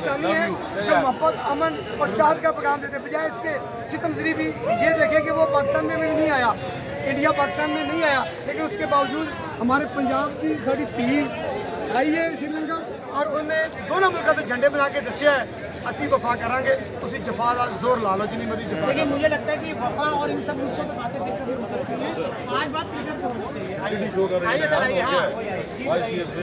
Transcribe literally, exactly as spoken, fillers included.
पाकिस्तानी है जो मोहब्बत, अमन और चाहत का पैगाम देते, बजाय इसके सितमजरी भी ये देखें कि वो पाकिस्तान में भी नहीं आया, इंडिया पाकिस्तान में नहीं आया, लेकिन उसके बावजूद हमारे पंजाब की साड़ी टीम आई है श्रीलंका और उन्हें दोनों मुल्कों के झंडे बना के दसिया है असी वफा करांगे, उसी जफा का जोर ला लो जितनी मर्जी जफा। लेकिन मुझे लगता है कि वफा और इन सब मुल्कों को बातें देखकर हो सकती हैं। आज बात क्रिकेट पे होनी चाहिए। आइए सर, आइए। हाँ